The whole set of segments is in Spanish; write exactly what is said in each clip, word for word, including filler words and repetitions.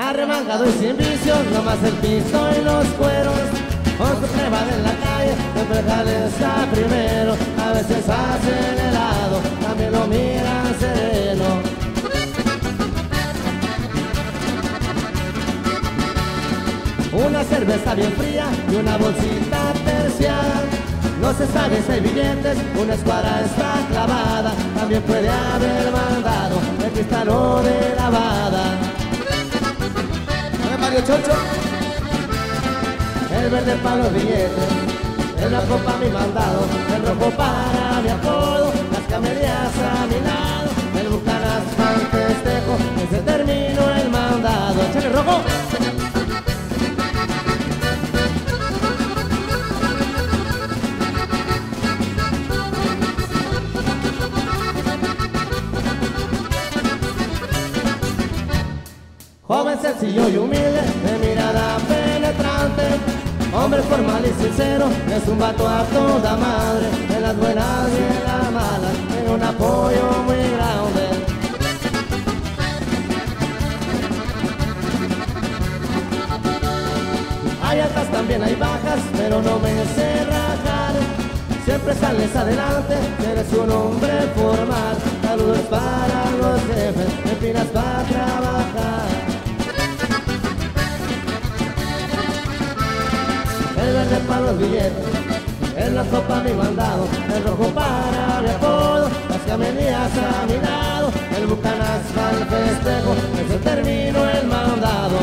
Arremangado y sin vicio, nomás el piso y los cueros. Con su crema en la calle, siempre jale está primero. A veces hace el helado, también lo miran sereno. Una cerveza bien fría y una bolsita tercial. No se sabe si hay billetes, una escuadra está clavada. También puede haber mandado el cristal o de lavada. A ver, Mario Chocho. El verde para los billetes, el blanco para mi mandado, el rojo para mi apodo, las camelias a mi lado, el bucanas para el festejo, que se terminó el mandado. ¡Échale, rojo! Joven sencillo y humilde, de mirada penetrante, hombre formal y sincero, es un vato a toda madre, en las buenas y en las malas, tiene un apoyo muy grande. Hay altas, también hay bajas, pero no me sé rajar. Siempre sales adelante, eres un hombre formal. Saludos para los jefes, empinas para trabajar. El verde para los billetes, el blanco para mi mandado, el rojo para mi apodo, las camelías a mi lado, el bucanas para el festejo, que se terminó el mandado.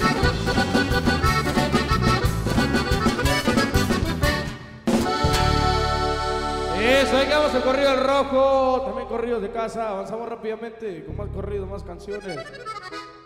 Eso, ahí quedamos el corrido del rojo, también corridos de casa, avanzamos rápidamente con más corridos, más canciones.